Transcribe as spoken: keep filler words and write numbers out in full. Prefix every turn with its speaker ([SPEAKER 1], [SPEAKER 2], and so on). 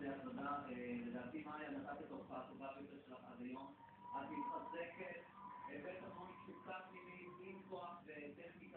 [SPEAKER 1] זה עבודה, לדעתי מאיה נתת את ההופעה הטובה ביותר שלך עד היום. את מתחזקת, הבאת המון תשוקה פנימית עם כוח וטכניקה